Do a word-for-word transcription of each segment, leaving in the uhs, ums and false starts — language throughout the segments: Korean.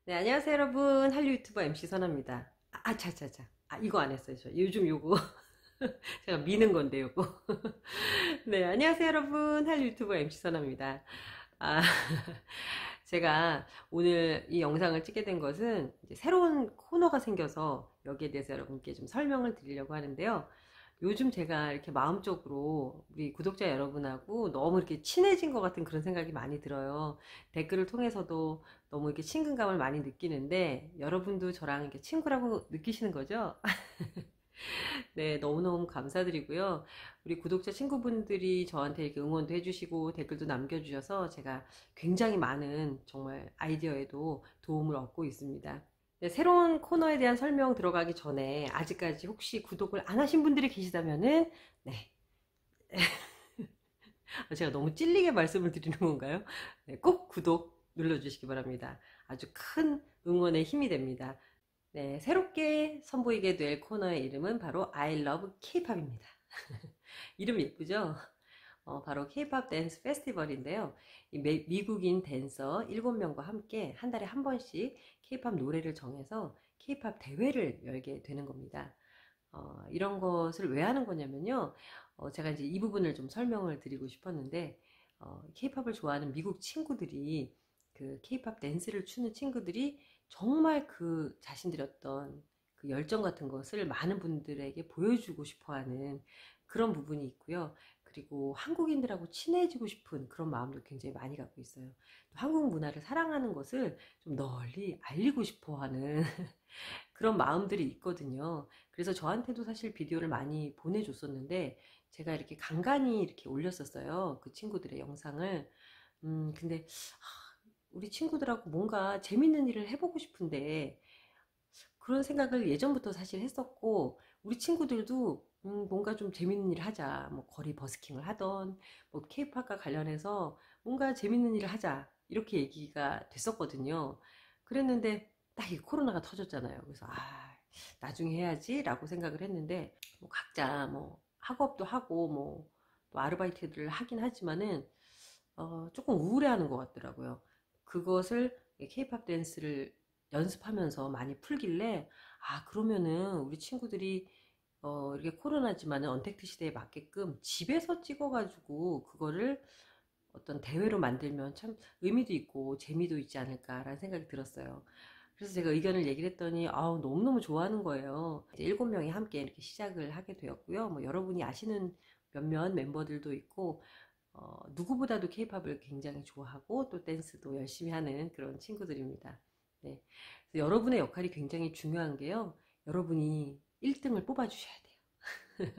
네, 안녕하세요, 여러분. 한류 유튜버 엠씨 선아입니다. 아, 아, 차차차. 아, 이거 안 했어요. 저 요즘 요거. 제가 미는 건데, 요거. 네, 안녕하세요, 여러분. 한류 유튜버 엠씨 선아입니다. 아, 제가 오늘 이 영상을 찍게 된 것은 이제 새로운 코너가 생겨서 여기에 대해서 여러분께 좀 설명을 드리려고 하는데요. 요즘 제가 이렇게 마음적으로 우리 구독자 여러분하고 너무 이렇게 친해진 것 같은 그런 생각이 많이 들어요. 댓글을 통해서도 너무 이렇게 친근감을 많이 느끼는데 여러분도 저랑 이렇게 친구라고 느끼시는 거죠? 네, 너무너무 감사드리고요. 우리 구독자 친구분들이 저한테 이렇게 응원도 해주시고 댓글도 남겨주셔서 제가 굉장히 많은 정말 아이디어에도 도움을 얻고 있습니다. 네, 새로운 코너에 대한 설명 들어가기 전에 아직까지 혹시 구독을 안 하신 분들이 계시다면은 네. 제가 너무 찔리게 말씀을 드리는 건가요? 네, 꼭 구독 눌러주시기 바랍니다. 아주 큰 응원의 힘이 됩니다. 네, 새롭게 선보이게 될 코너의 이름은 바로 I love K-팝입니다. 이름 예쁘죠? 어, 바로 K-팝 댄스 페스티벌인데요. 이 미, 미국인 댄서 일곱 명과 함께 한 달에 한 번씩 K-팝 노래를 정해서 K-팝 대회를 열게 되는 겁니다. 어, 이런 것을 왜 하는 거냐면요. 어, 제가 이제 이 부분을 좀 설명을 드리고 싶었는데, 어, K-팝을 좋아하는 미국 친구들이 그 K-팝 댄스를 추는 친구들이 정말 그 자신들의 어떤 그 열정 같은 것을 많은 분들에게 보여주고 싶어 하는 그런 부분이 있고요. 그리고 한국인들하고 친해지고 싶은 그런 마음도 굉장히 많이 갖고 있어요. 또 한국 문화를 사랑하는 것을 좀 널리 알리고 싶어 하는 그런 마음들이 있거든요. 그래서 저한테도 사실 비디오를 많이 보내줬었는데 제가 이렇게 간간히 이렇게 올렸었어요. 그 친구들의 영상을. 음, 근데 우리 친구들하고 뭔가 재밌는 일을 해보고 싶은데 그런 생각을 예전부터 사실 했었고 우리 친구들도 음, 뭔가 좀 재밌는 일을 하자. 뭐 거리 버스킹을 하던 뭐 케이팝과 관련해서 뭔가 재밌는 일을 하자. 이렇게 얘기가 됐었거든요. 그랬는데 딱 이 코로나가 터졌잖아요. 그래서 아, 나중에 해야지 라고 생각을 했는데 뭐 각자 뭐 학업도 하고 뭐 또 아르바이트를 하긴 하지만은 어, 조금 우울해하는 것 같더라고요. 그것을 케이팝 댄스를 연습하면서 많이 풀길래 아 그러면은 우리 친구들이 어 이렇게 코로나지만은 언택트 시대에 맞게끔 집에서 찍어가지고 그거를 어떤 대회로 만들면 참 의미도 있고 재미도 있지 않을까라는 생각이 들었어요. 그래서 제가 의견을 얘기를 했더니 아우 너무너무 좋아하는 거예요. 이제 일곱 명이 함께 이렇게 시작을 하게 되었고요. 뭐 여러분이 아시는 몇몇 멤버들도 있고 어, 누구보다도 케이팝을 굉장히 좋아하고 또 댄스도 열심히 하는 그런 친구들입니다. 네. 그래서 여러분의 역할이 굉장히 중요한 게요. 여러분이 일 등을 뽑아주셔야 돼요.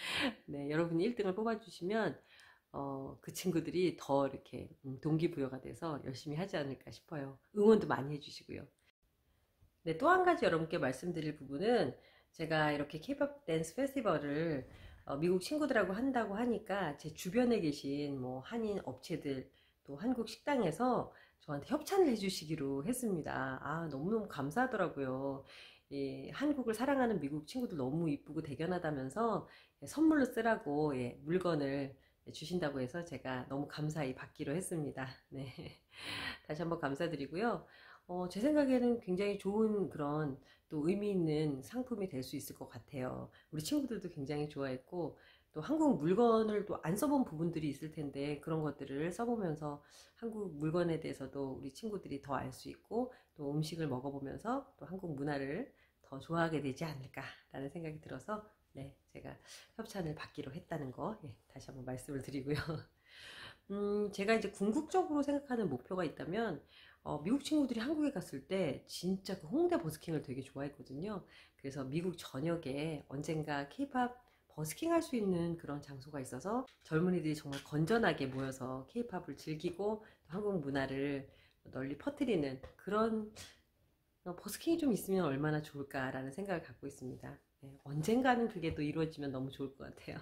네, 여러분이 일 등을 뽑아주시면 어, 그 친구들이 더 이렇게 음, 동기부여가 돼서 열심히 하지 않을까 싶어요. 응원도 많이 해주시고요. 네, 또 한 가지 여러분께 말씀드릴 부분은 제가 이렇게 케이팝 댄스 페스티벌을 어, 미국 친구들하고 한다고 하니까 제 주변에 계신 뭐 한인 업체들 또 한국 식당에서 저한테 협찬을 해주시기로 했습니다. 아, 너무너무 감사하더라고요. 예, 한국을 사랑하는 미국 친구들 너무 이쁘고 대견하다면서 예, 선물로 쓰라고 예, 물건을 주신다고 해서 제가 너무 감사히 받기로 했습니다. 네. 다시 한번 감사드리고요. 어, 제 생각에는 굉장히 좋은 그런 또 의미 있는 상품이 될 수 있을 것 같아요. 우리 친구들도 굉장히 좋아했고 또 한국 물건을 또 안 써본 부분들이 있을 텐데 그런 것들을 써보면서 한국 물건에 대해서도 우리 친구들이 더 알 수 있고 또 음식을 먹어보면서 또 한국 문화를 더 좋아하게 되지 않을까라는 생각이 들어서 네, 제가 협찬을 받기로 했다는 거 예, 다시 한번 말씀을 드리고요. 음, 제가 이제 궁극적으로 생각하는 목표가 있다면 어, 미국 친구들이 한국에 갔을 때 진짜 그 홍대 버스킹을 되게 좋아했거든요. 그래서 미국 전역에 언젠가 케이팝 버스킹 할 수 있는 그런 장소가 있어서 젊은이들이 정말 건전하게 모여서 케이팝을 즐기고 한국 문화를 널리 퍼뜨리는 그런 어, 버스킹이 좀 있으면 얼마나 좋을까라는 생각을 갖고 있습니다. 네, 언젠가는 그게 또 이루어지면 너무 좋을 것 같아요.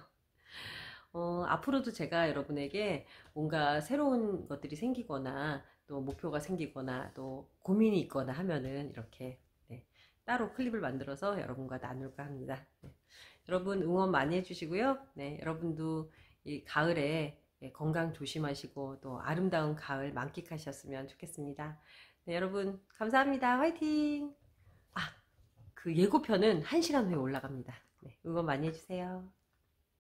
어, 앞으로도 제가 여러분에게 뭔가 새로운 것들이 생기거나 또 목표가 생기거나 또 고민이 있거나 하면은 이렇게 네, 따로 클립을 만들어서 여러분과 나눌까 합니다. 네. 여러분 응원 많이 해주시고요. 네, 여러분도 이 가을에 예, 건강 조심하시고 또 아름다운 가을 만끽하셨으면 좋겠습니다. 네, 여러분 감사합니다. 화이팅! 아, 그 예고편은 한 시간 후에 올라갑니다. 네, 응원 많이 해주세요.